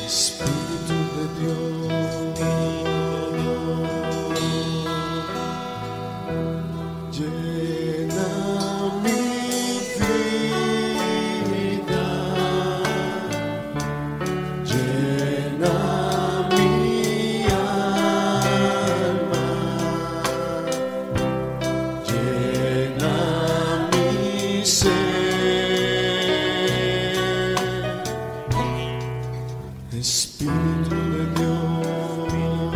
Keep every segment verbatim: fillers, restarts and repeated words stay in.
Espíritu de Dios, llena mi vida, llena mi alma, llena mi ser. Espíritu de Dios,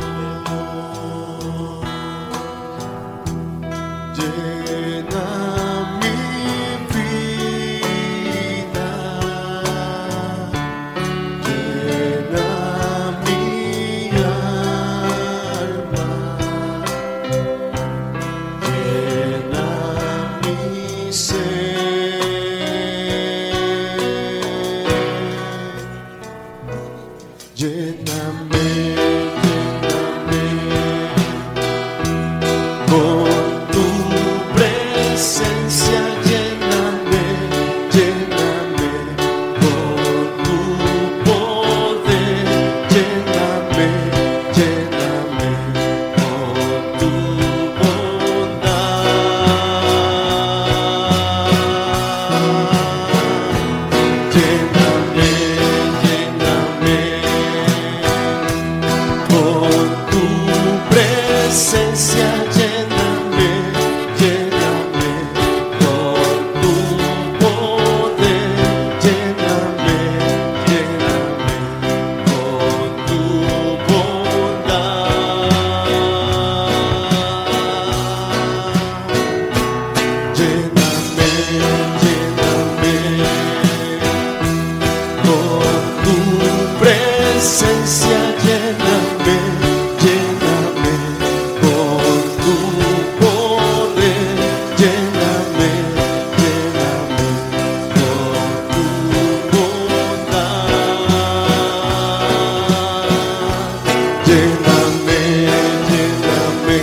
llena mi vida, llena mi alma, llena mi ser. Lléname, lléname con tu presencia, lléname, lléname con tu poder, lléname, lléname con tu bondad. Lléname, lléname con tu presencia, lléname, lléname con tu poder, lléname, lléname con tu bondad. Lléname, lléname con tu presencia, lléname, lléname con tu poder, lléname, lléname con tu bondad. Lléname, lléname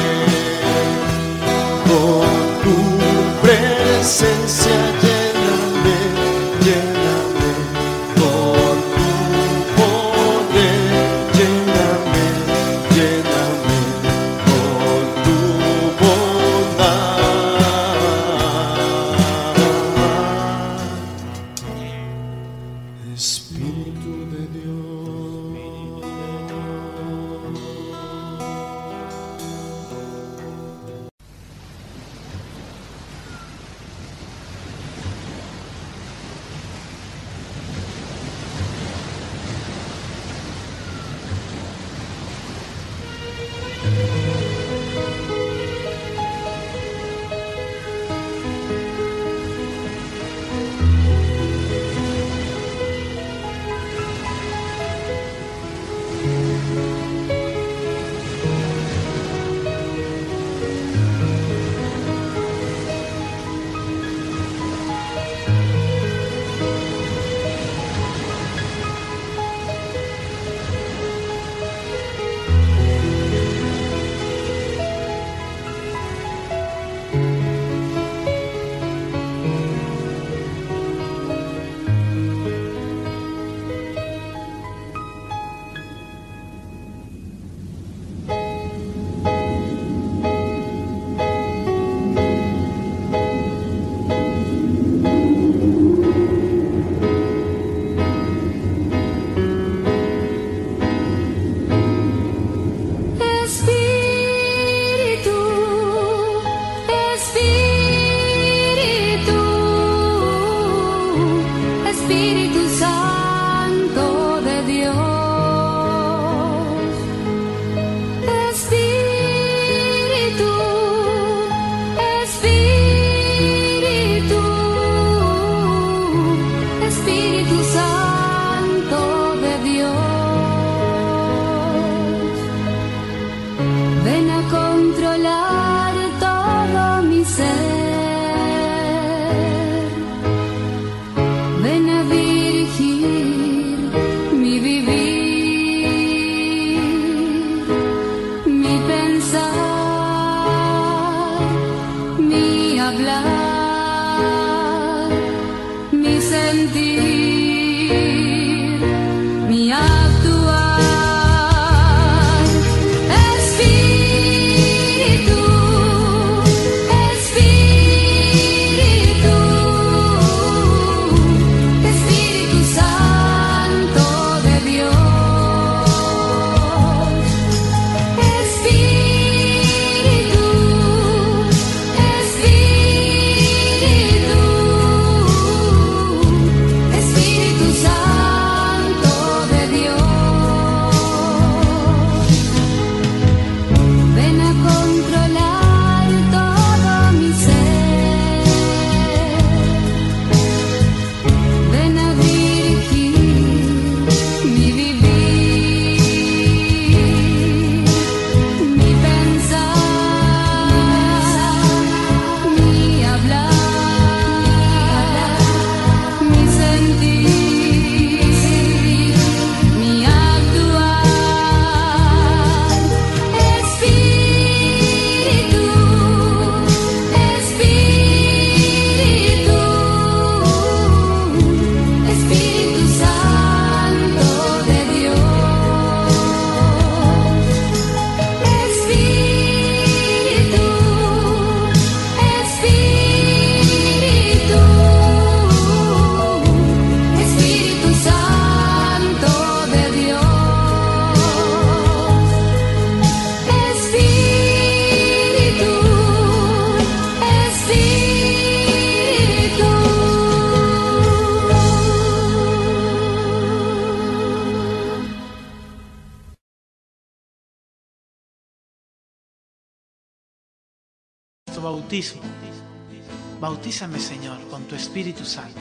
con tu presencia, lléname, lléname con tu poder, lléname, lléname con tu bondad. Espíritu de Dios. hablar, mi sentir, mi hablar. bautismo. Bautízame, Señor, con tu Espíritu Santo.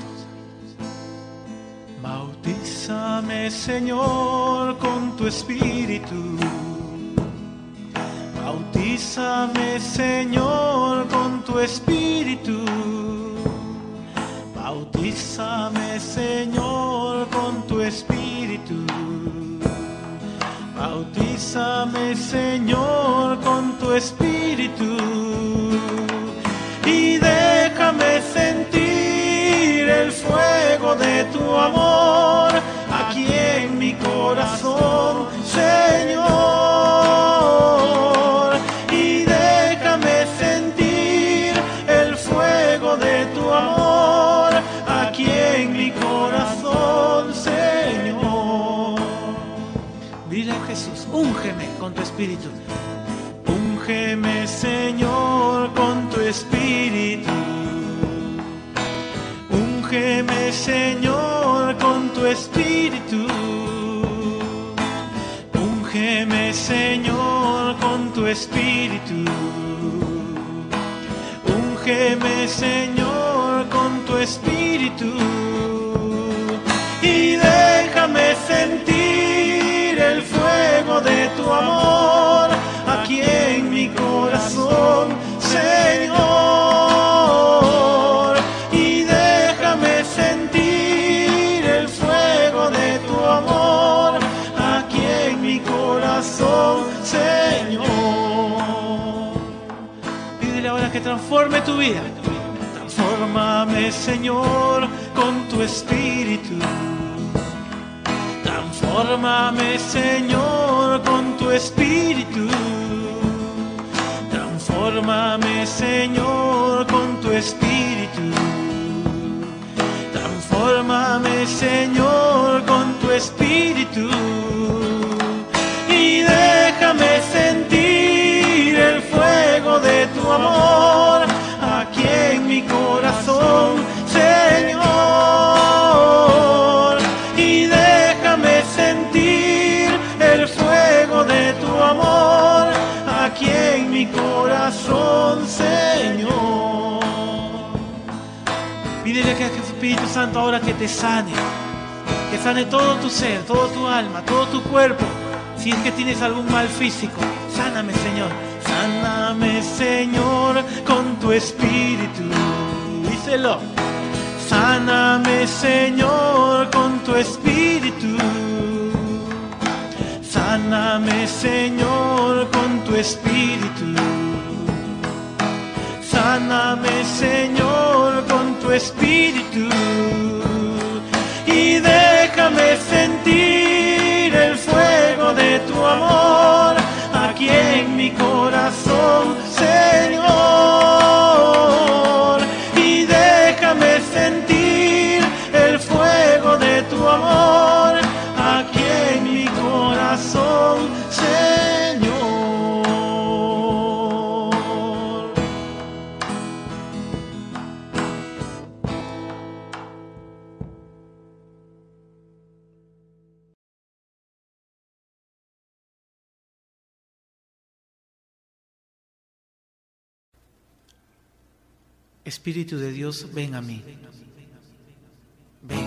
Bautízame, Señor, con tu Espíritu. Bautízame, Señor, con tu Espíritu. Bautízame, Señor, con tu Espíritu. Bautízame, Señor, con tu Espíritu. Y déjame sentir el fuego de tu amor aquí en mi corazón, Señor. Y déjame sentir el fuego de tu amor aquí en mi corazón, Señor. Dile a Jesús, úngeme con tu Espíritu. Úngeme, Señor, con tu Espíritu. Úngeme, Señor, con tu Espíritu. Úngeme, Señor, con tu Espíritu. Úngeme, Señor, con tu Espíritu. Y déjame sentir el fuego de tu amor aquí en mi corazón, Señor. Y déjame sentir el fuego de tu amor aquí en mi corazón, Señor. Pídele ahora que transforme tu vida. Transfórmame, Señor, con tu Espíritu. Transfórmame, Señor, con tu Espíritu. Transfórmame, Señor, con tu Espíritu. Transfórmame, Señor, con tu Espíritu. Y déjame sentir el fuego de tu amor aquí en mi corazón, Señor. Y déjame sentir el fuego de tu amor aquí en mi corazón, Señor. Pídele que el Espíritu Santo ahora que te sane, que sane todo tu ser, todo tu alma, todo tu cuerpo. Si es que tienes algún mal físico, sáname, Señor. Sáname, Señor, con tu Espíritu. Díselo. Sáname, Señor, con tu Espíritu. Sáname, Señor, con tu Espíritu. Sáname, Señor, con tu Espíritu. Y déjame sentir el fuego de tu amor aquí en mi corazón, Señor. Y déjame sentir el fuego de tu amor aquí en mi corazón, Señor. Espíritu de Dios, ven a mí. Ven.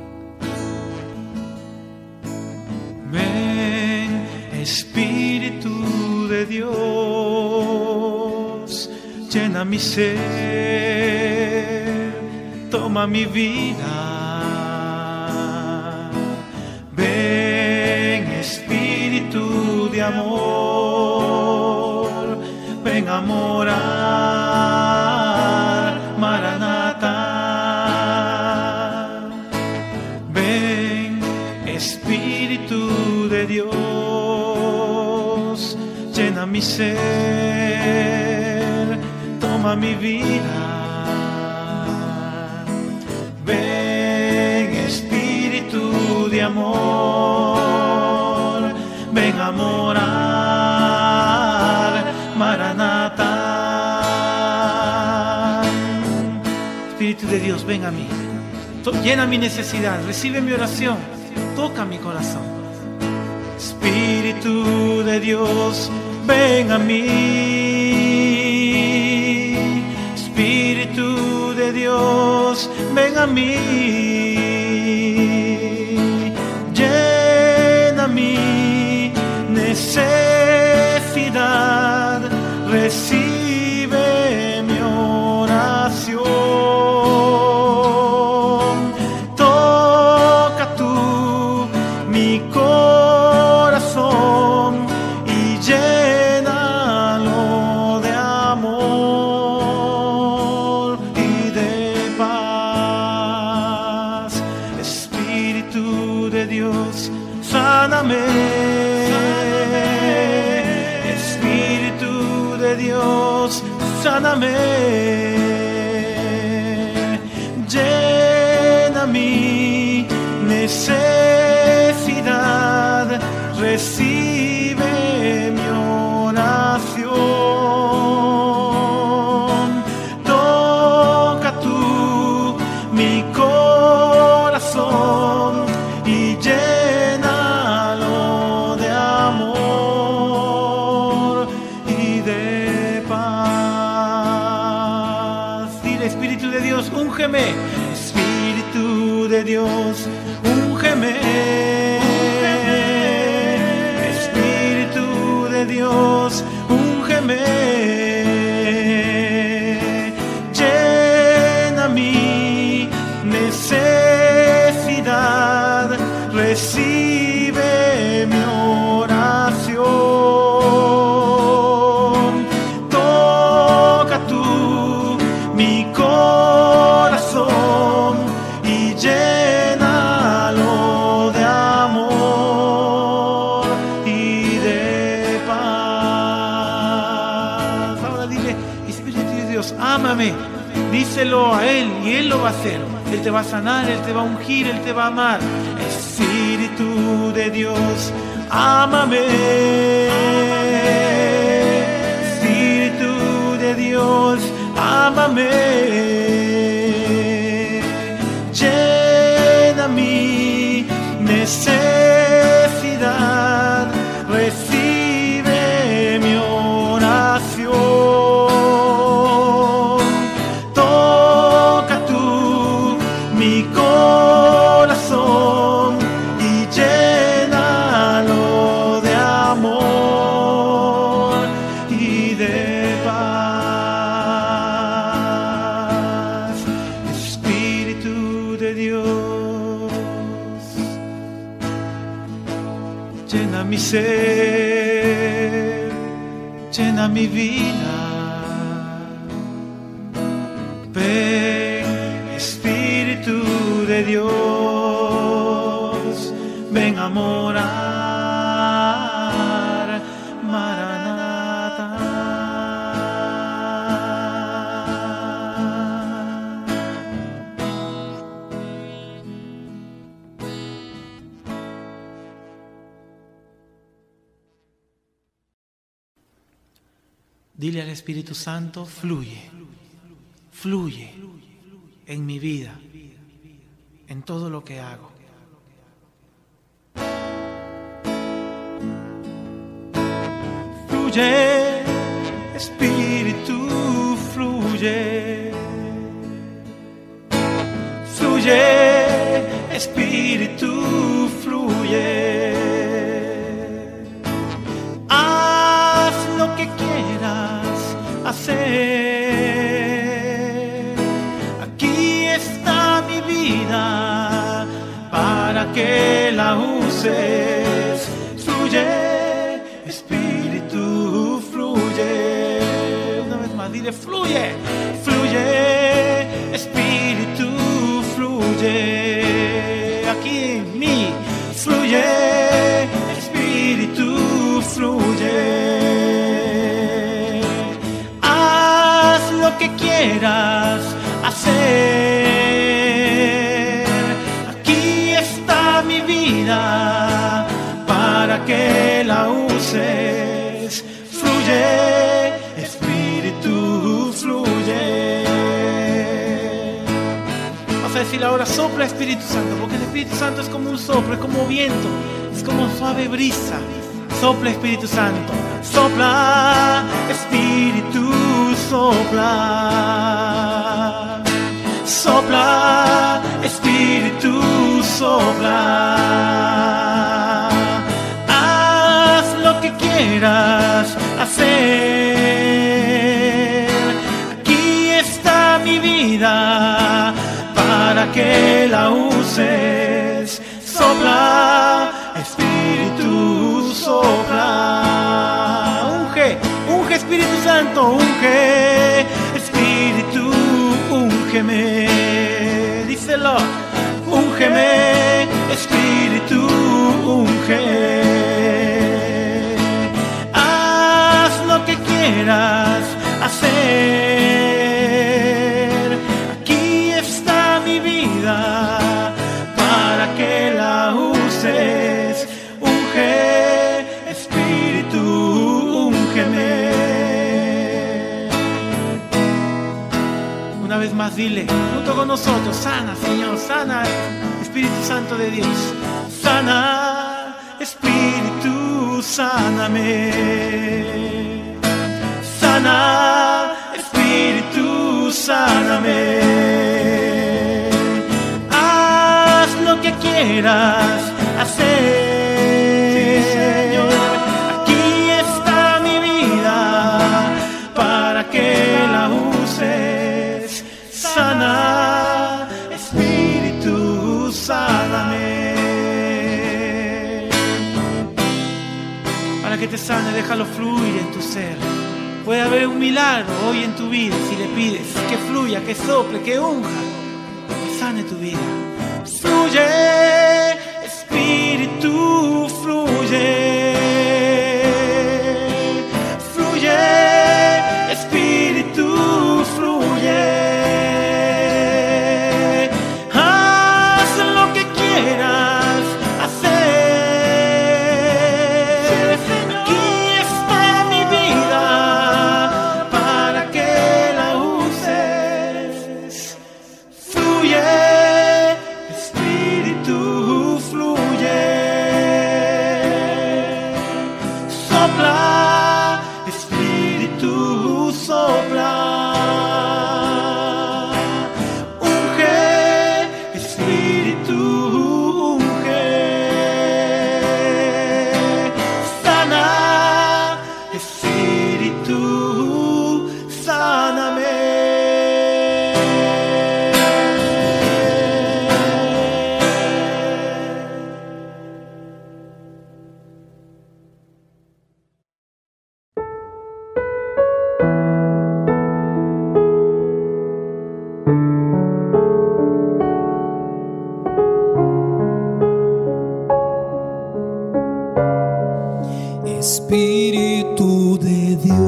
Ven, Espíritu de Dios, llena mi ser, toma mi vida. Ven, Espíritu de amor, ven a morar, Maranatha. Ven, Espíritu de Dios, llena mi ser, toma mi vida. Ven, Espíritu de amor, ven a morar, Maranatha. Espíritu de Dios, ven a mí, llena mi necesidad, recibe mi oración, toca mi corazón. Espíritu de Dios, ven a mí. Dios, ven a mí. Llena mi necesidad, recibe mi oración. Toca tú mi corazón y llénalo de amor y de paz. Espíritu de Dios, sáname. Espíritu de Dios, sáname. Llena mi necesidad, recibe mi oración. Toca tú mi corazón y llénalo de amor y de paz. Dile, Espíritu de Dios, úngeme. Espíritu de Dios, úngeme. Espíritu de Dios, úngeme. Llena mi necesidad, recibe mi oración. Toca tú mi corazón y llénalo de amor y de paz. Ahora dile, Espíritu de Dios, ámame. Díselo a Él y Él lo va a hacer. Él te va a sanar, Él te va a ungir, Él te va a amar. Espíritu de Dios, ámame. Espíritu de Dios, ámame. Llena mi necesidad, recibe mi oración. Toca tú mi corazón y llénalo de amor y de paz. Espíritu de Dios, llena mi ser, llena mi vida. Ven, Espíritu de Dios, ven a morar, Maranatha. Dile al Espíritu Santo, fluye, fluye en mi vida, en todo lo que hago. Fluye, Espíritu, fluye. Fluye, Espíritu, fluye. Haz lo que quieras hacer. Aquí está mi vida para que la uses. Fluye, Espíritu, fluye. Una vez más, dile, fluye, fluye, Espíritu, fluye. Aquí en mí, fluye, Espíritu, fluye. Haz lo que quieras hacer. Aquí está mi vida para que la uses. Fluye, Espíritu, fluye. Vamos a decir ahora, sopla, Espíritu Santo, porque el Espíritu Santo es como un soplo, es como viento, es como suave brisa. Sopla, Espíritu Santo, sopla, Espíritu, sopla. sopla, Espíritu, sopla. Haz lo que quieras hacer. Aquí está mi vida para que la uses. Sopla, Espíritu, sopla. Unge, unge, Espíritu Santo, unge. Espíritu, úngeme. Díselo, úngeme. Espíritu, unge. Haz lo que quieras hacer. Aquí está mi vida para que la uses. Unge, Espíritu, úngeme. Una vez más dile, junto con nosotros, sana, Señor, sana, Espíritu Santo de Dios. Sana, Espíritu, sáname. Sana, Espíritu, sáname. Haz lo que quieras hacer. Sí, Señor. Aquí está mi vida para que la uses. Sana, Espíritu, sáname. Para que te sane, déjalo fluir en tu ser. Puede haber un milagro hoy en tu vida si le pides que fluya, que sople, que unja, que sane tu vida. Fluye, Espíritu, fluye. Fluye, Espíritu, fluye. Haz lo que quieras hacer. Aquí está mi vida para que la uses. Fluye, Espíritu, fluye. Sopla, Espíritu, sopla. Unge, Espíritu, unge. Sana, Espíritu, sáname. Espíritu de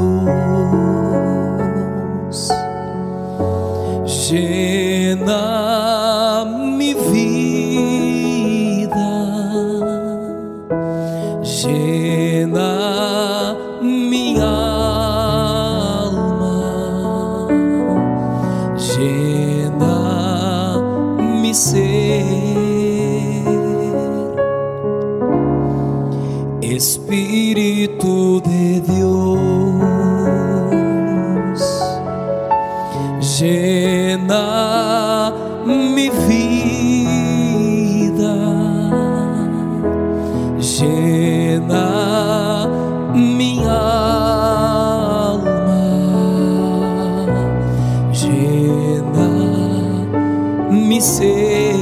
Dios, llena mi vida, llena mi alma, llena mi ser. Espíritu de Dios, llena mi vida, llena mi alma, llena mi ser.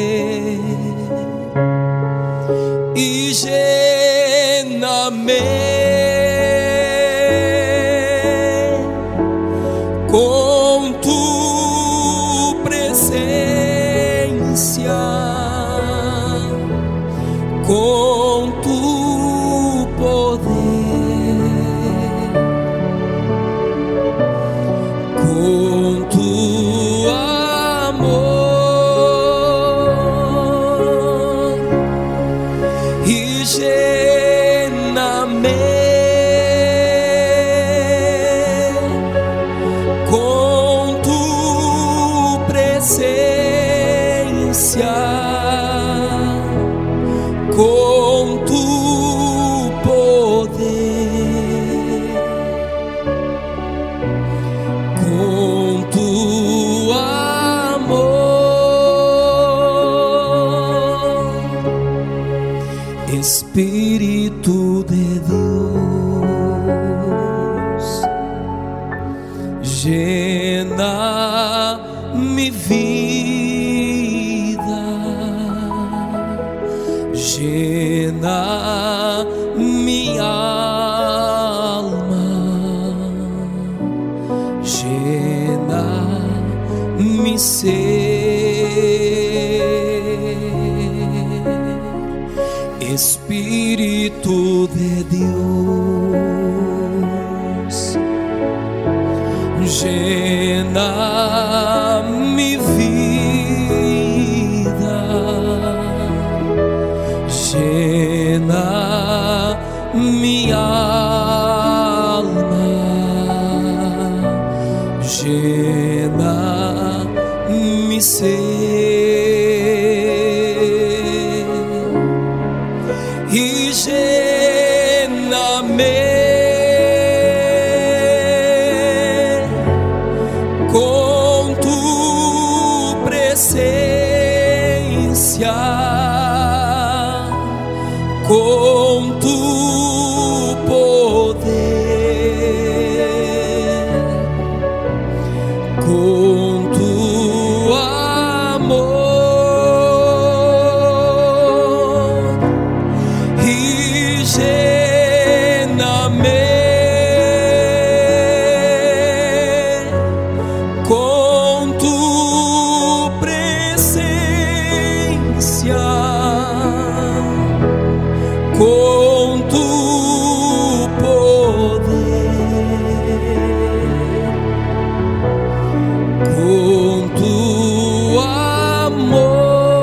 Y lléname llena mi alma, llena mi ser, Espíritu de Dios, llena mi vida, llena mi alma, llena mi ser y lléname con tu presencia, con tu poder, con tu amor y lléname con tu presencia, con tu poder, con tu amor.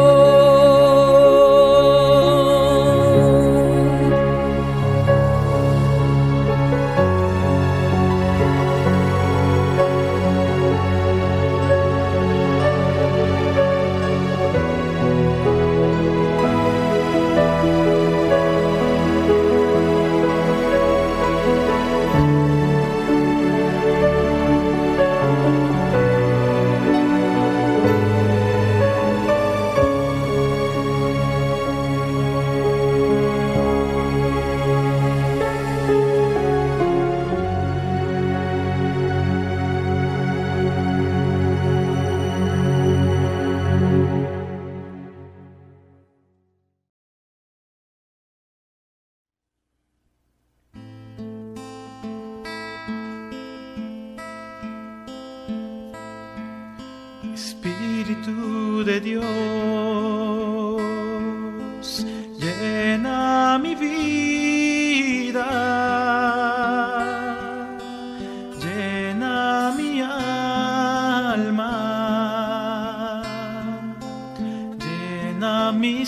Espíritu de Dios, llena mi vida, llena mi alma, llena mi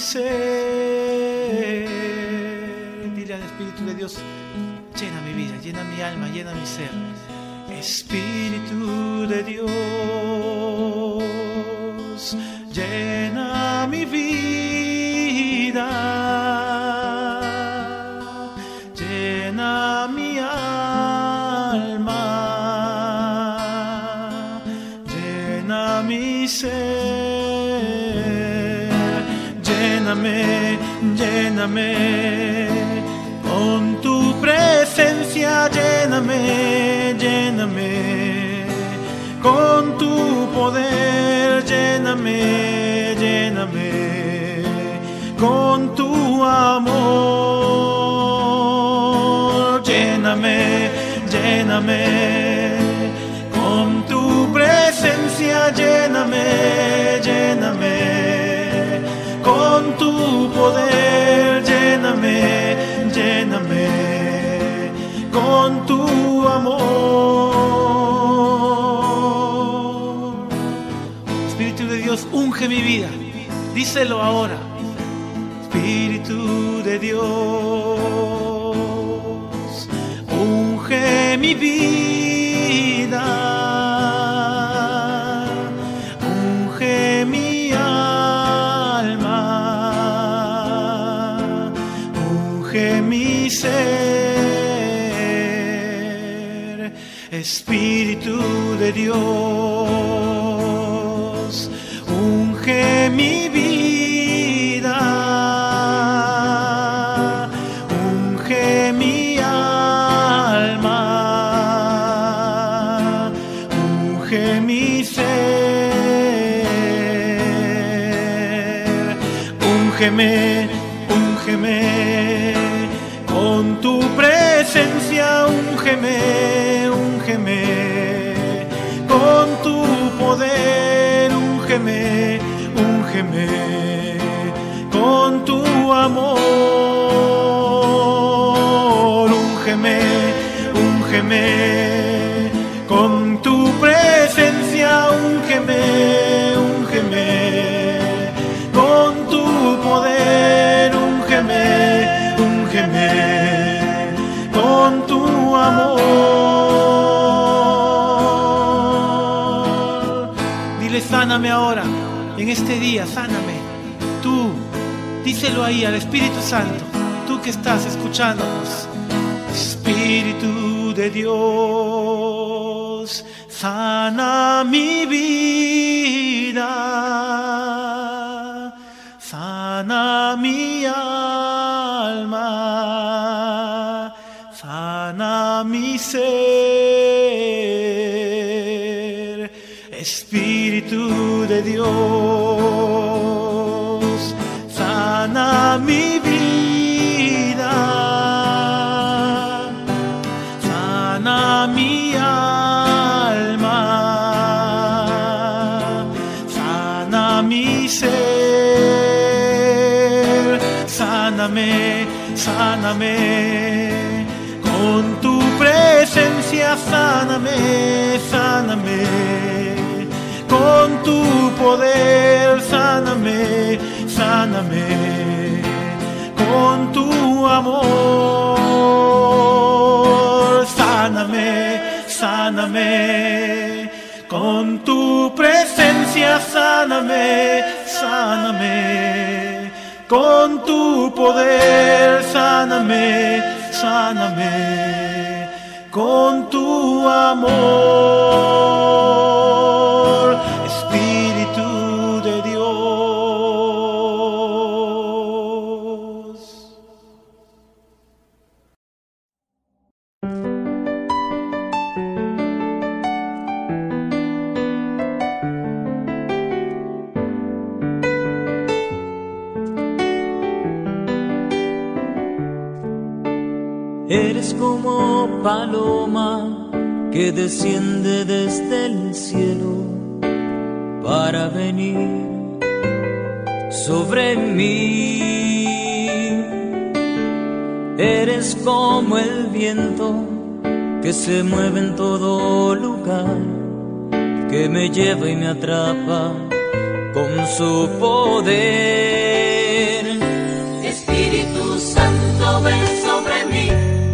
ser. Dile al Espíritu de Dios, llena mi vida, llena mi alma, llena mi ser. Espíritu de Dios, llena mi vida, llena mi alma, llena mi ser. Lléname, lléname con tu presencia, lléname, lléname con tu poder, lléname, lléname con tu amor, lléname, lléname con tu presencia, lléname, lléname con tu poder, lléname, lléname con tu amor. Espíritu de Dios, unge mi vida. Díselo ahora. Espíritu de Dios, unge mi vida, unge mi alma, unge mi ser. Espíritu de Dios, unge mi vida, unge mi alma, unge mi ser. Úngeme, úngeme úngeme, con tu presencia, úngeme, úngeme, con tu poder, úngeme, úngeme, con tu amor, úngeme, úngeme, con tu presencia, úngeme, úngeme, con tu poder, úngeme, úngeme, con tu amor. Dile, sáname ahora, en este día, sáname. Tú, díselo ahí al Espíritu Santo, tú que estás escuchándonos. Espíritu de Dios, sana mi vida, sana mi alma, sana mi ser. Espíritu de Dios, sana mi vida, sana mi alma, sana mi ser. Sáname, sáname, con tu presencia, sáname, sáname, con tu poder, sáname, sáname, con tu amor, sáname, sáname, con tu presencia, sáname, sáname, con tu poder, sáname, sáname, con tu amor, Espíritu de Dios. Eres como paloma que desciende desde el cielo para venir sobre mí. Eres como el viento que se mueve en todo lugar, que me lleva y me atrapa con su poder. Espíritu Santo, ven sobre mí,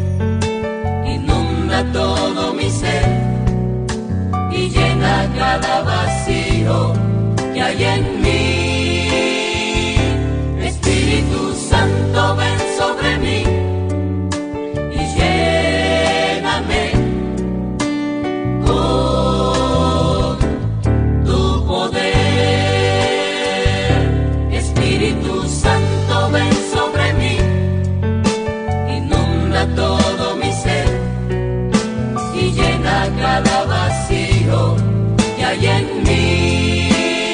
todo mi ser y llena cada vacío que hay en mí. Espíritu Santo, ven sobre mí y lléname con tu poder. Espíritu Santo, ven sobre mí, inunda todo mi ser y llena cada vacío que hay en mí.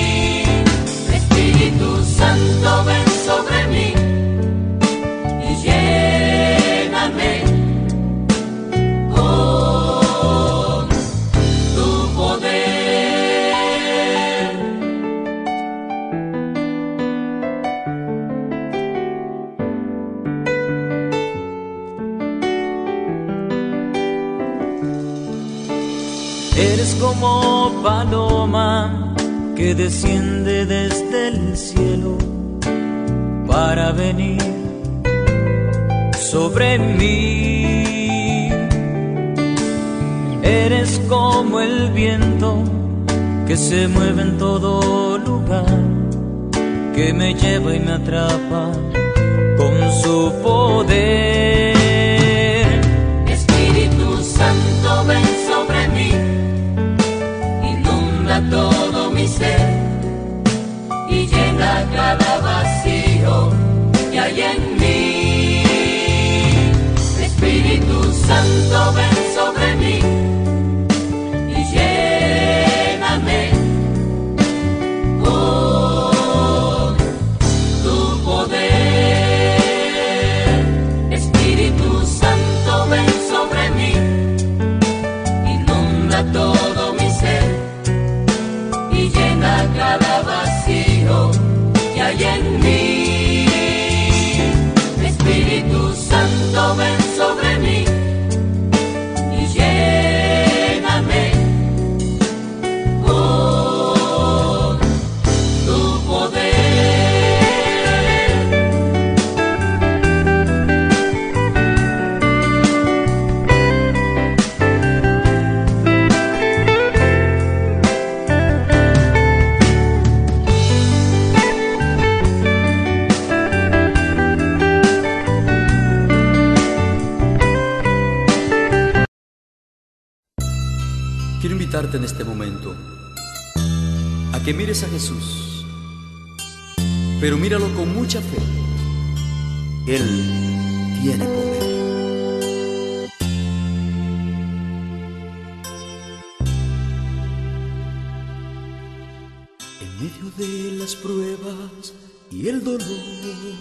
Espíritu Santo, ven sobre mí y lléname con tu poder. Eres como paloma que desciende desde el cielo para venir sobre mí. Eres como el viento que se mueve en todo lugar, que me lleva y me atrapa con su poder. Espíritu Santo, ven sobre mí, inunda todo mi ser y llena cada vacío que hay en mí. Espíritu Santo, ven sobre mí y lléname con tu poder. invitarte en este momento a que mires a Jesús, pero míralo con mucha fe. Él tiene poder. En medio de las pruebas y el dolor,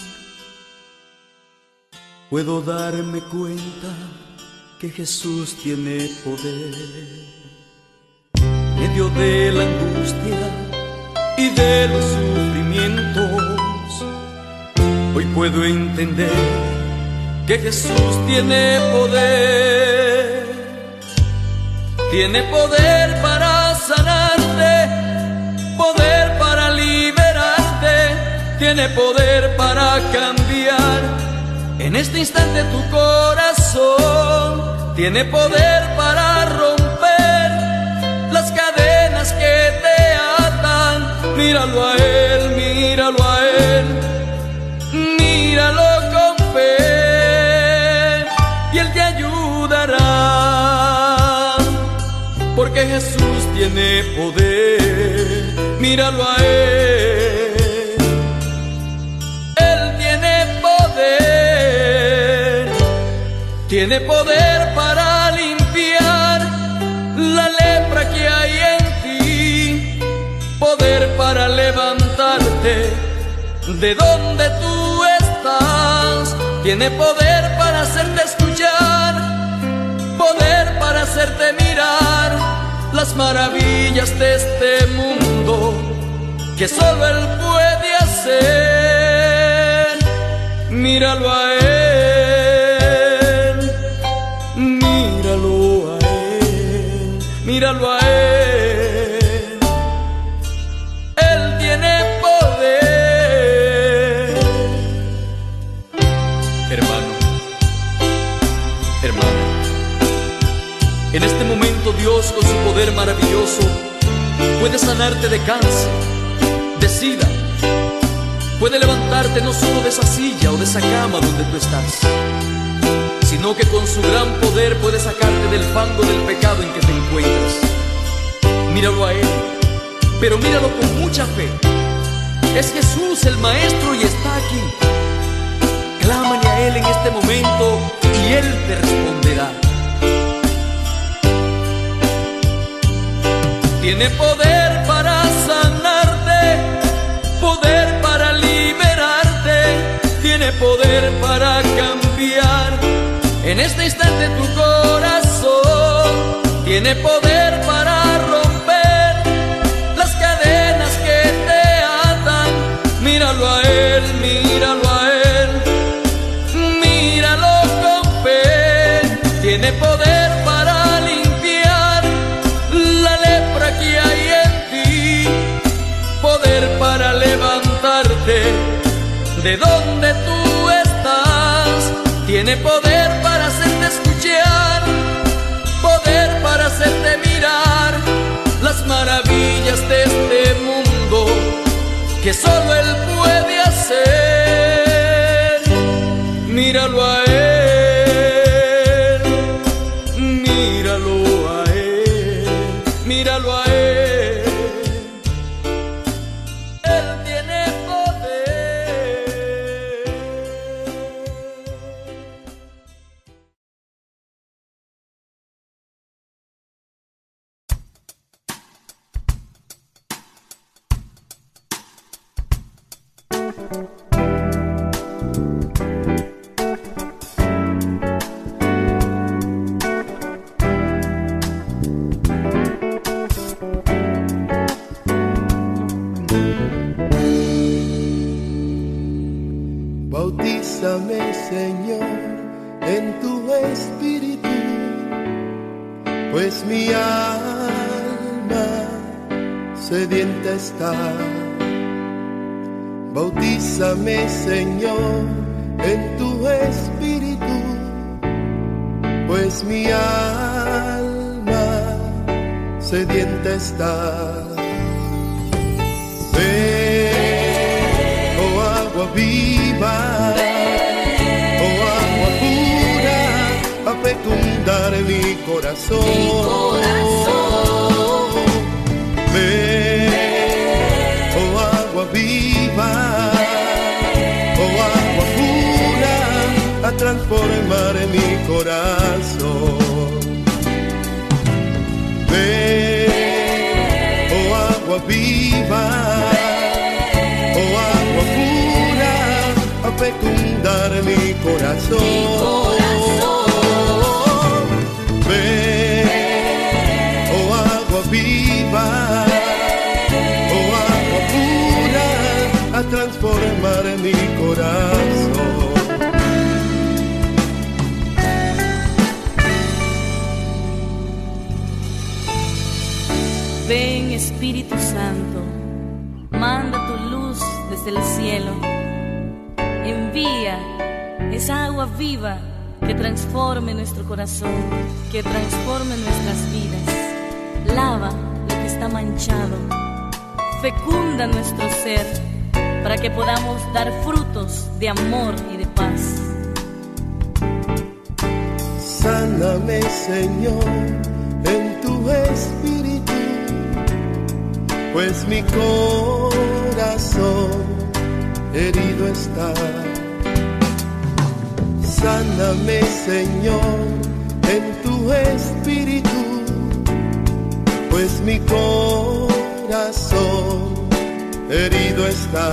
puedo darme cuenta que Jesús tiene poder. En medio de la angustia y de los sufrimientos, hoy puedo entender que Jesús tiene poder. Tiene poder para sanarte, poder para liberarte, tiene poder para cambiar en este instante tu corazón, tiene poder para romper las cadenas que te atan. Míralo a Él, míralo a Él, míralo con fe y Él te ayudará, porque Jesús tiene poder. Míralo a Él, Él tiene poder, tiene poder para limpiar la lepra que hay en ti, poder para levantarte de donde tú estás, tiene poder para hacerte escuchar, poder para hacerte mirar las maravillas de este mundo que solo Él puede hacer. Míralo a Él, míralo a Él, míralo a Él, Él tiene poder. Hermano, hermana, en este momento Dios con su poder maravilloso puede sanarte de cáncer, de sida, puede levantarte no solo de esa silla o de esa cama donde tú estás, sino que con su gran poder puede sacarte del fango del pecado en que te encuentras. Míralo a Él, pero míralo con mucha fe. Es Jesús el Maestro y está aquí. Clámale a Él en este momento y Él te responderá. Tiene poder para sanarte, poder para liberarte, tiene poder para cambiar en este instante tu corazón, tiene poder para romper las cadenas que te atan. Míralo a Él, míralo a Él, míralo con fe, tiene poder para limpiar la lepra que hay en ti, poder para levantarte de donde tú estás, tiene poder para hacerte escuchar, poder para hacerte mirar las maravillas de este mundo que solo Él puede hacer. Míralo a Él, míralo a Él, míralo a Él. Bautízame, Señor, en tu espíritu, pues mi alma sedienta está. Bautízame, Señor, en tu espíritu, pues mi alma sedienta está. Ven, oh agua viva, oh agua pura, a fecundar mi corazón. Mi corazón. agua viva, oh agua pura, a transformar mi corazón. Ven, oh agua viva, oh agua pura, a fecundar mi corazón. Ven, oh agua viva, oh agua pura, a transformar mi corazón. Ven Espíritu Santo, manda tu luz desde el cielo. Envía esa agua viva que transforme nuestro corazón, que transforme nuestras vidas. Lava lo que está manchado, fecunda nuestro ser para que podamos dar frutos de amor y de paz. Sáname, Señor, en tu espíritu, pues mi corazón herido está. Sáname, Señor, en tu espíritu, pues mi corazón herido está.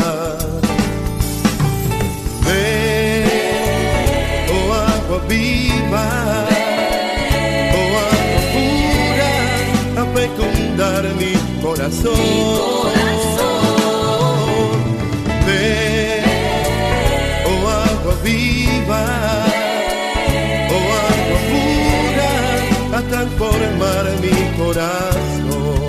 Ven, oh agua viva, oh agua pura, a fecundar mi corazón. Mi corazón. Ven, oh agua viva, oh agua pura, a transformar mi corazón.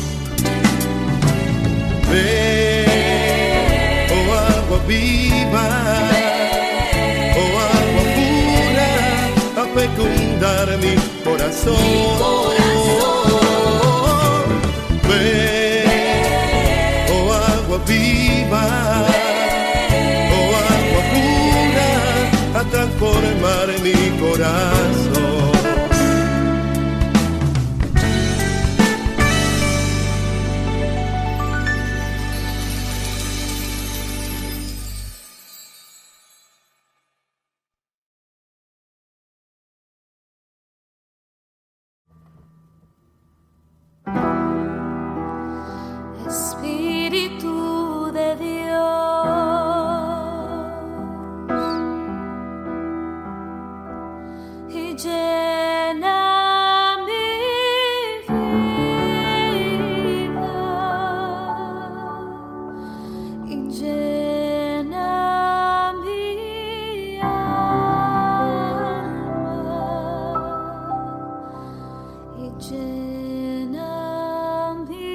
Ven, oh agua viva, oh agua pura, a fecundar mi corazón. Mi corazón. Ven, oh agua viva, oh agua pura, a transformar mi corazón. Espíritu de Dios, y llena mi vida, y llena mi alma, y llena mi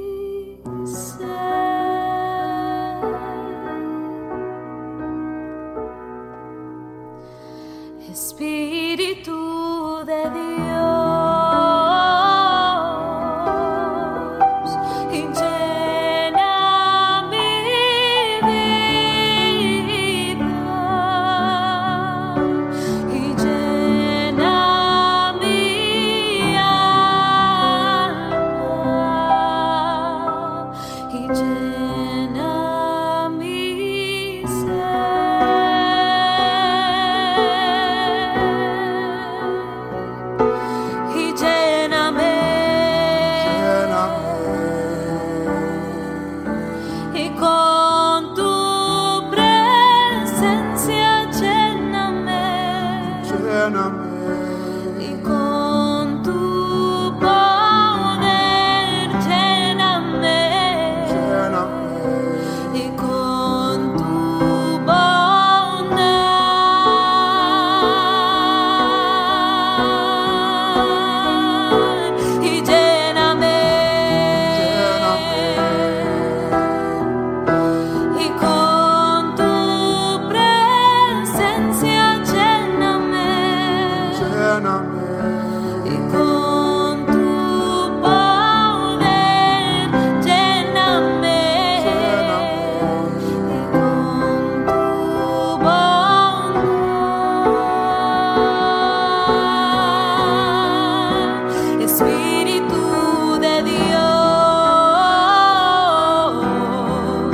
Espíritu de Dios, y llena mi vida, y llena mi alma, y llena mi ser.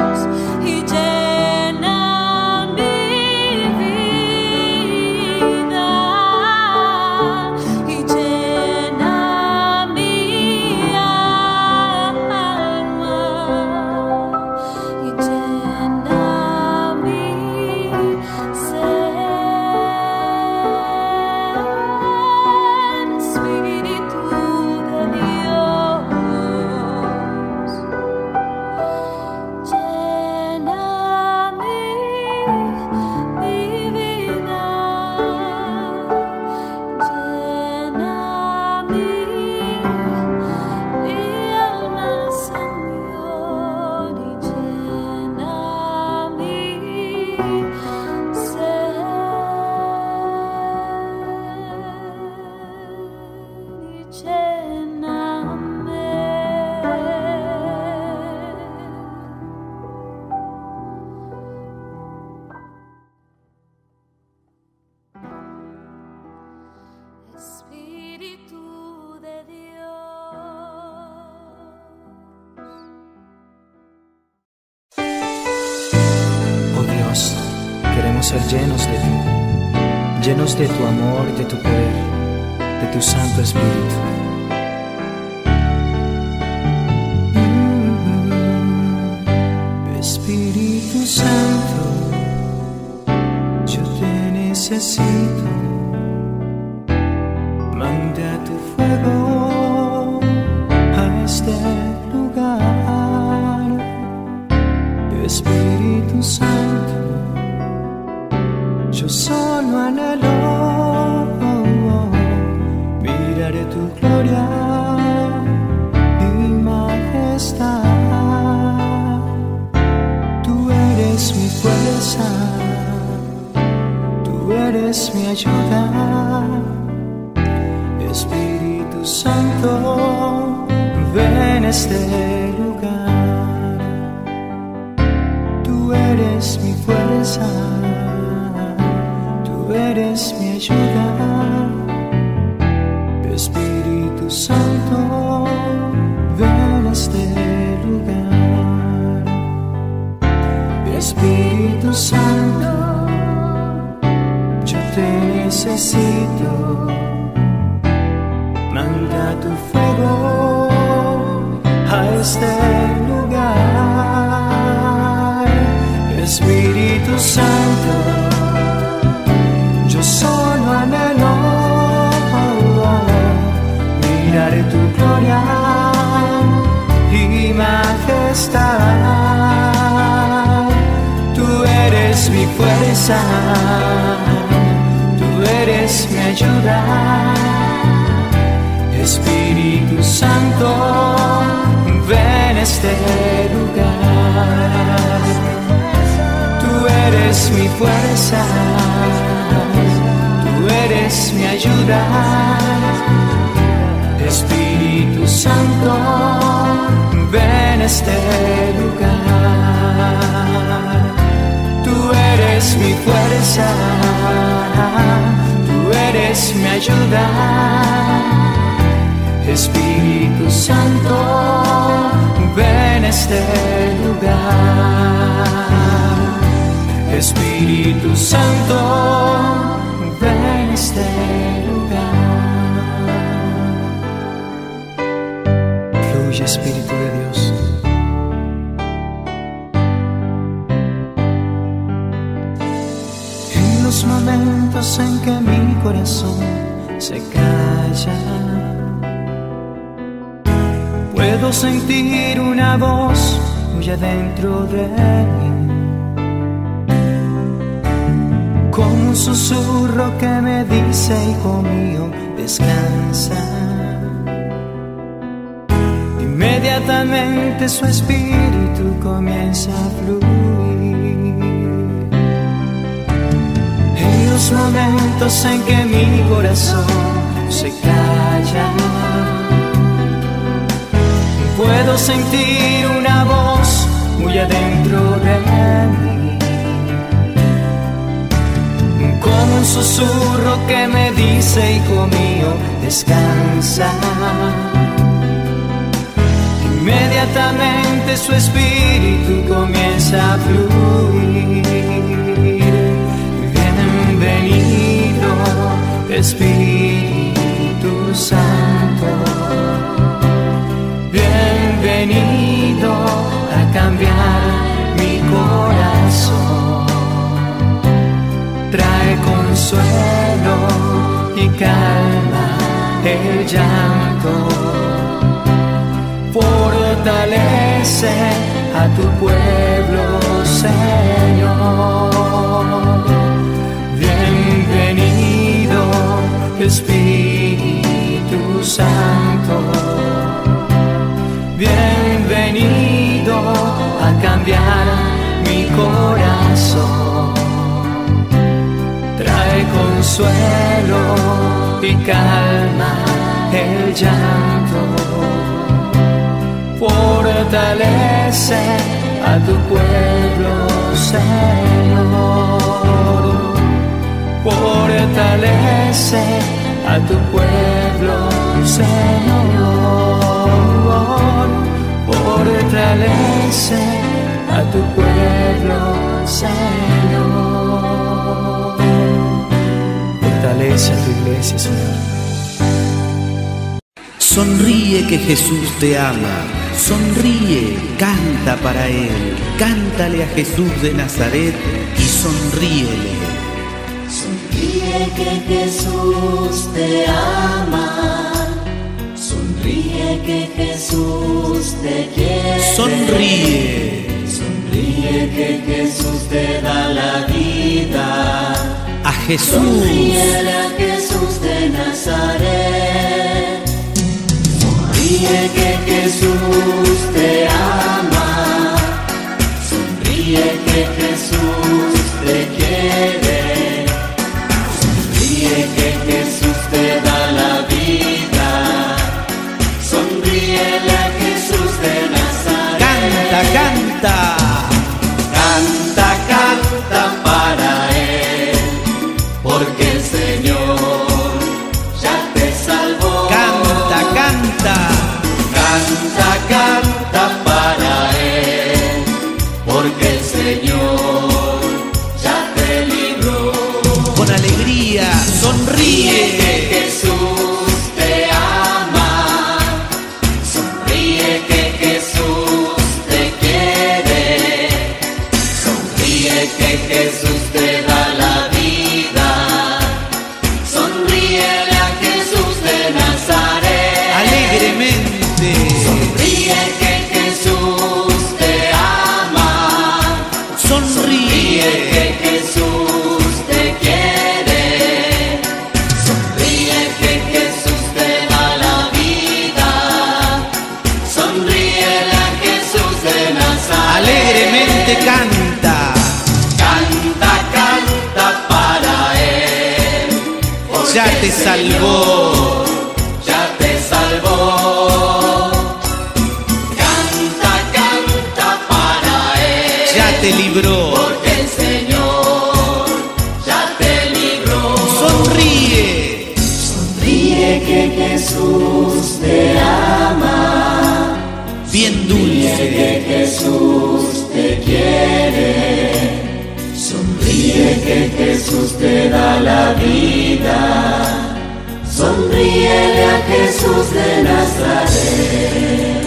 Ser llenos de ti, llenos de tu amor, de tu poder, de tu Santo Espíritu. Espíritu Santo, yo te necesito. Manda tu fuego a este lugar. Espíritu Santo, yo solo anhelo mirar tu gloria y majestad. Tú eres mi fuerza, tú eres mi ayuda. Espíritu Santo, ven a este lugar. Tú eres mi fuerza, tú eres mi ayuda. Espíritu Santo, ven a este lugar. Espíritu Santo, yo te necesito. Manda tu fuego a este lugar. Espíritu Santo, yo solo anhelo mirar tu gloria y majestad. Tú eres mi fuerza, tú eres mi ayuda. Espíritu Santo, ven a este lugar. Tú eres mi fuerza, tú eres mi ayuda. Espíritu Santo, ven a este lugar. Tú eres mi fuerza, tú eres mi ayuda. Espíritu Santo, ven a este lugar. Espíritu Santo, ven a este lugar. Fluye, Espíritu de Dios. En los momentos en que mi corazón se calla, puedo sentir una voz muy adentro de mí, como un susurro que me dice: hijo mío, descansa. Inmediatamente su espíritu comienza a fluir. En los momentos en que mi corazón se calla, puedo sentir una voz muy adentro de mí, como un susurro que me dice: hijo mío, descansa. inmediatamente su espíritu comienza a fluir. Bienvenido, Espíritu Santo. Bienvenido a cambiar mi corazón. Trae consuelo y calma el llanto. Fortalece a tu pueblo, Señor. Bienvenido, Espíritu Santo. Bienvenido a cambiar mi corazón. Trae consuelo y calma el llanto. Fortalece a tu pueblo, Señor. Fortalece a tu pueblo, Señor. Fortalece a tu pueblo, Señor. Fortalece a tu iglesia, Señor. Sonríe que Jesús te ama. Sonríe, canta para Él. Cántale a Jesús de Nazaret y sonríele. Sonríe que Jesús te ama. Sonríe que Jesús te quiere. Sonríe. Sonríe que Jesús te da la vida. A Jesús. Sonríele a Jesús de Nazaret. Sonríe que Jesús te ama. Sonríe que Jesús te quiere. Sonríe que Jesús te da la vida. Sonríele a Jesús de Nazaret. Canta, canta. Canta, canta para Él, porque el Señor ya te salvó. Canta, canta. Canta, canta para Él, porque el Señor ya te libró. Con alegría, sonríe. Que Jesús te ama. Sonríe que Jesús te quiere. Sonríe que Jesús te da la vida. Sonríele a Jesús de Nazaret. Alegremente. Sonríe que Jesús te ama. Sonríe. Sonríe que Jesús te quiere. Sonríe que Jesús te da la vida. Sonríele a Jesús de Nazaret. Alegremente canta. Canta, canta para Él, porque Ya te el salvó. Señor ya te salvó. Canta, canta para Él, Ya te libró. porque el Señor ya te libró. Sonríe. Sonríe que Jesús te ama. Bien Sonríe dulce. que Jesús te quiere. Sonríe que Jesús te da la vida. Sonríele a Jesús de Nazaret.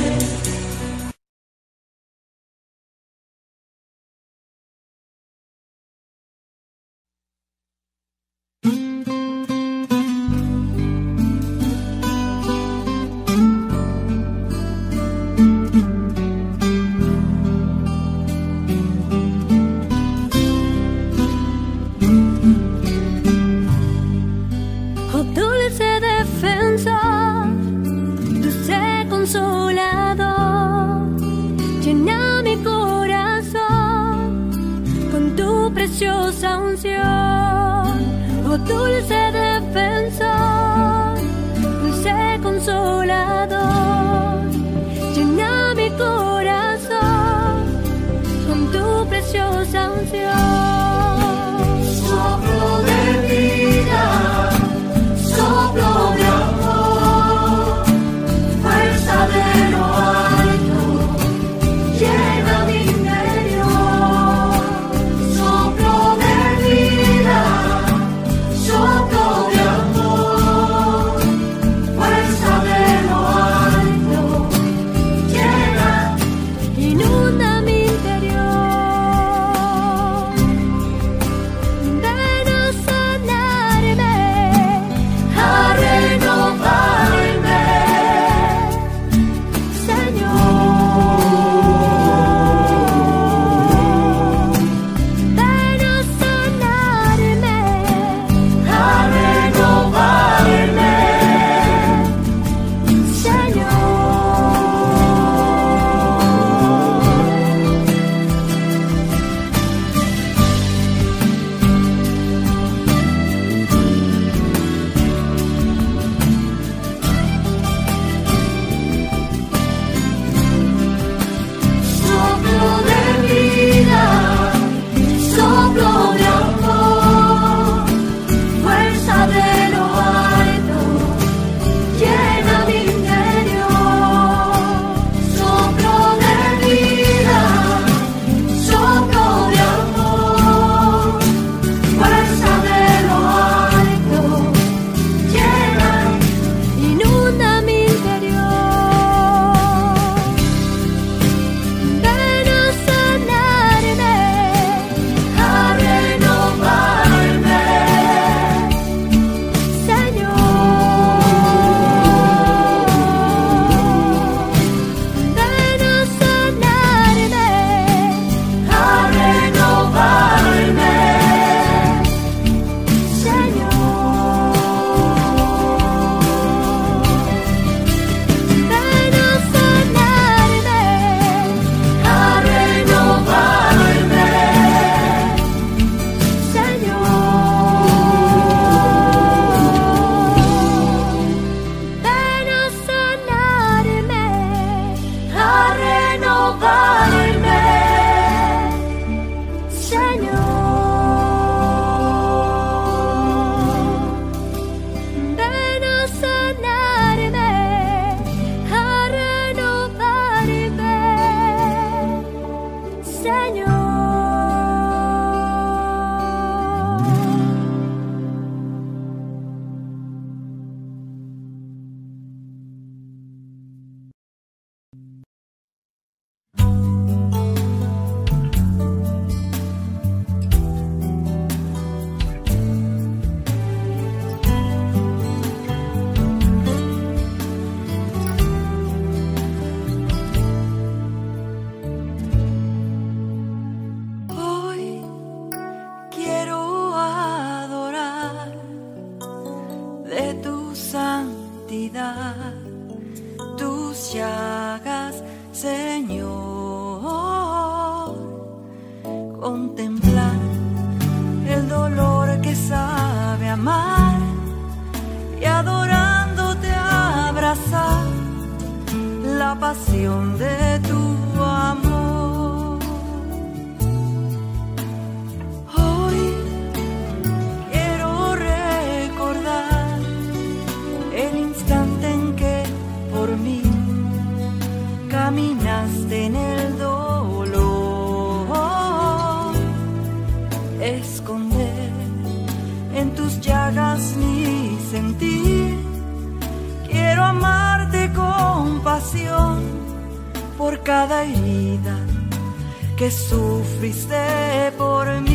Oh dulce defensor, dulce consolador, llena mi corazón con tu preciosa unción. Oh dulce defensor, dulce consolador, llena mi corazón con tu preciosa unción. Soplo de vida, soplo de amor, fuerza de lo alto, Señor, contemplar el dolor que sabe amar y adorándote abrazar la pasión de tu amor. Hoy quiero recordar el instante en que por mí caminaste en el dolor, esconder en tus llagas mi sentir. Quiero amarte con pasión por cada herida que sufriste por mí.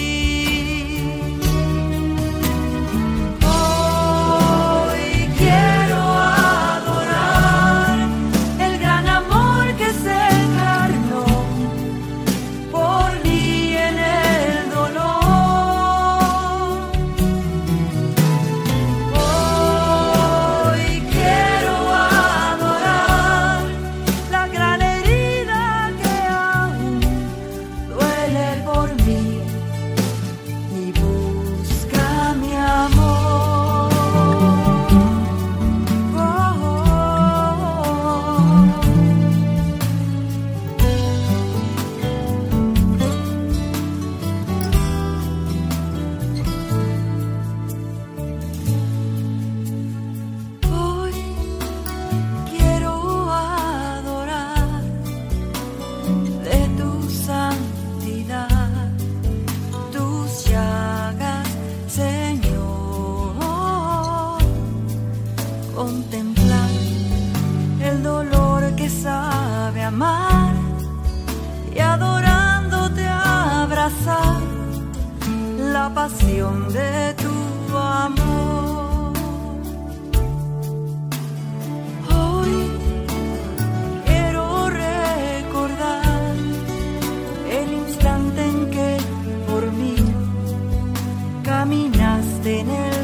Hoy quiero adorar el gran amor que se encarnó por mí en el dolor. Hoy quiero adorar la gran herida que aún duele por mí y busca mi amor. Oh, oh, Hoy quiero adorar de tu santidad, tus llagas, Señor. Contemplar el dolor que sabe amar y adorándote abrazar la pasión de tu amor. Hoy quiero recordar el instante en que por mí caminaste en el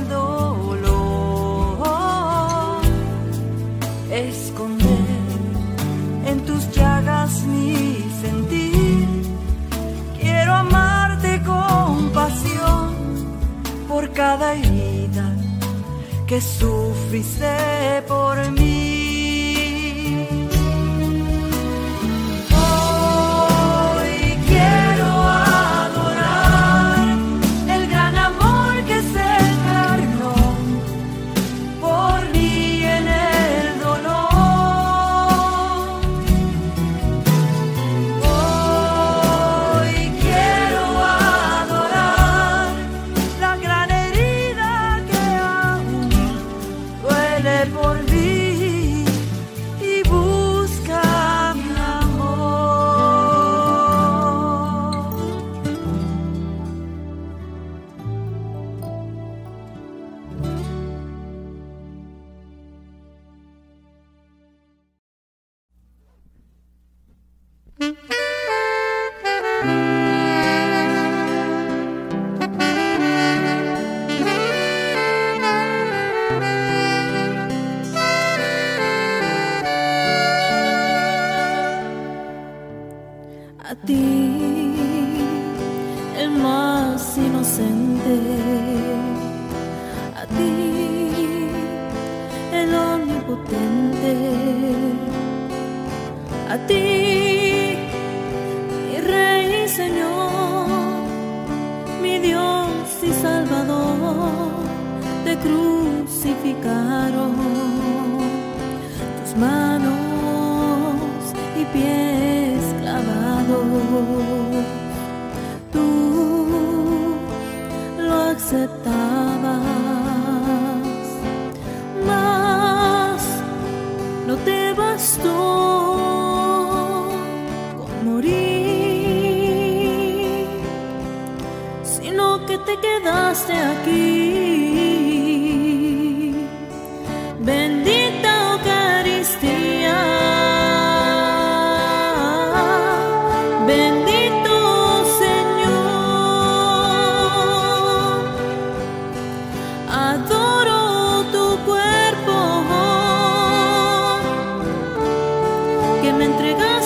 dolor, esconder en tus llagas mi sentir. Quiero amarte con pasión por cada herida que sufriste por mí. Hoy quiero adorar el gran amor que se encarnó por mí en el dolor. Hoy quiero adorar la gran herida que aún duele por mí y busca mi amor. A ti, el más inocente, a ti, el omnipotente, a ti, mi Rey y Señor, mi Dios y Salvador, te crucificaron tus manos y pies clavados. Tú lo aceptabas, mas no te bastó con morir, sino que te quedaste aquí. Bendita Eucaristía, bendito Señor, adoro tu cuerpo que me entregaste.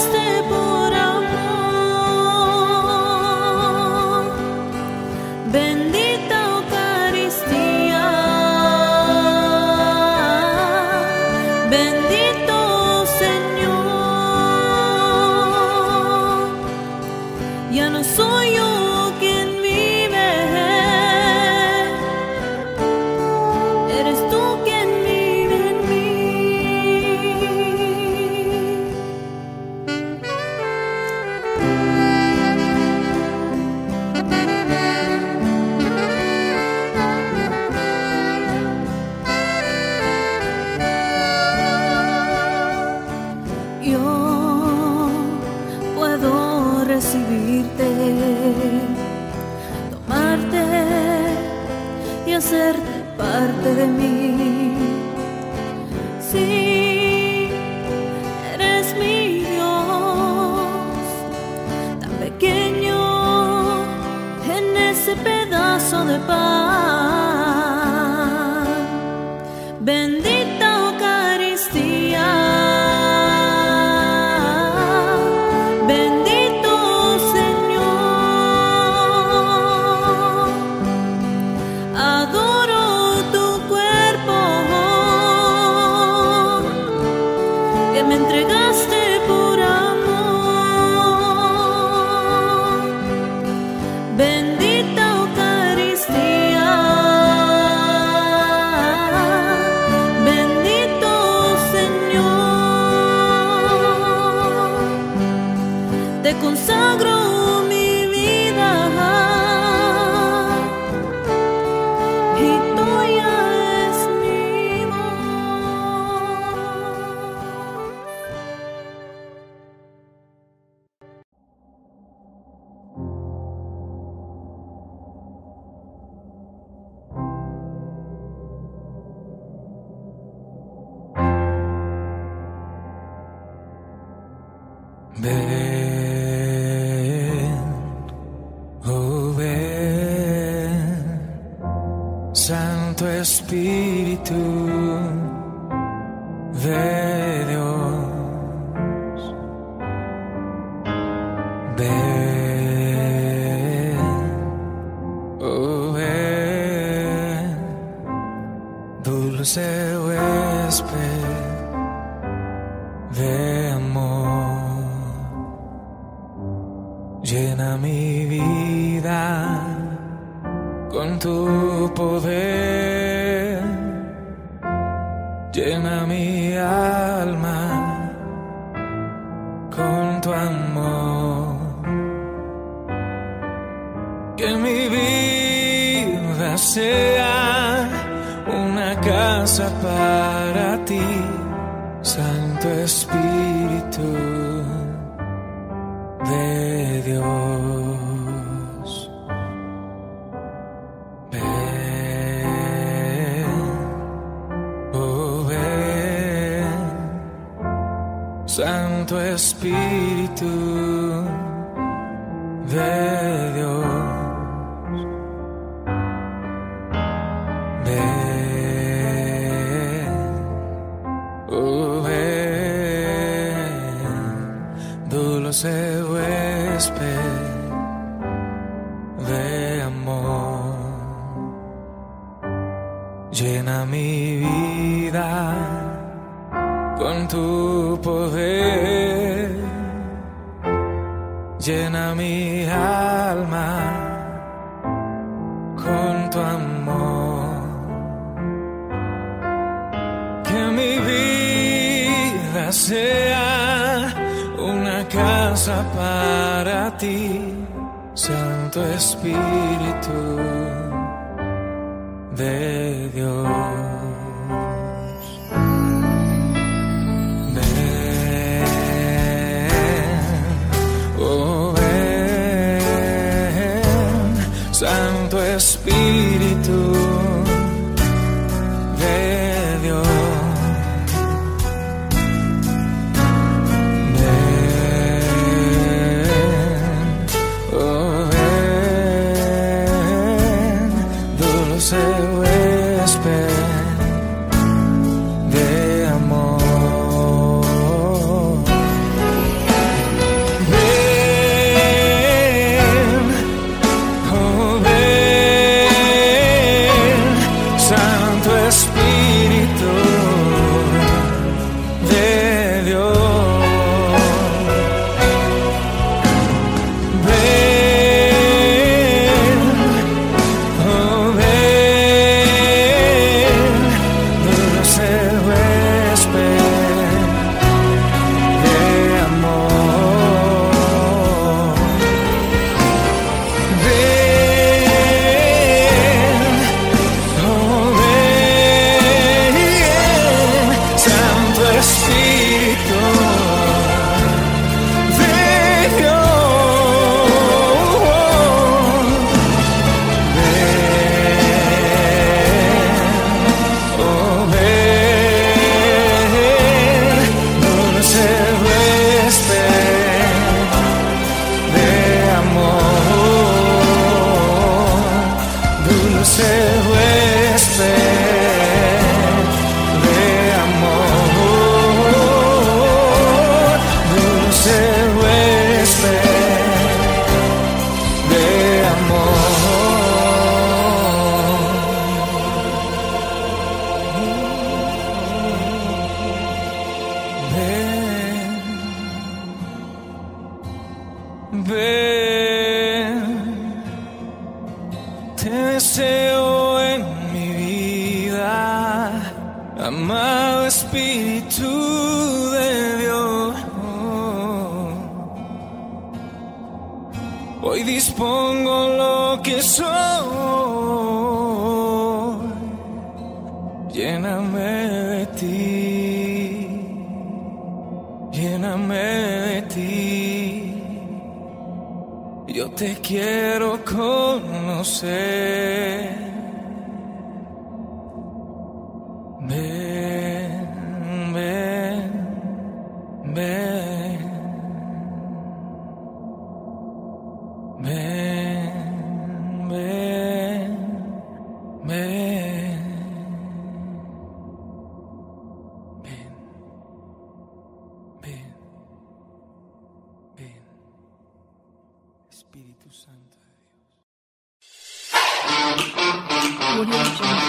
ser parte de mí. Sí, eres mi Dios, tan pequeño en ese pedazo de pan. Bendita Eucaristía, bendito Señor, adoro tu cuerpo que me entregaste por amor. Bendita Eucaristía, bendito Señor, te consagro mi vida y tuya es mi voz. Ven, oh ven, Santo Espíritu de Dios. Ven, oh ven, dulce huésped de amor. Llena mi vida con tu poder, llena mi alma con tu amor. Que mi vida sea una casa para ti, Santo Espíritu de Dios. Ven, oh ven, Santo Espíritu de Dios. Ven, oh ven, dulce huésped de amor. Llena mi vida con tu poder, llena mi alma con tu amor. Que mi vida sea una casa para ti, Santo Espíritu de Dios. Santo Espíritu de Dios, ven, oh ven, dulce huésped de amor. Ven, oh ven, Santo Espíritu de Dios. Ven, oh ven, huésped de amor, dulce huésped de amor. Ven, ven, te deseo en mi vida, amado Espíritu de Dios. Hoy dispongo lo que soy, lléname de ti, lléname de ti. Yo te quiero conocer. Ven, ven, ven, ven, ven, ven, ven, ven, ven, Espíritu Santo de Dios. Audio Jungle.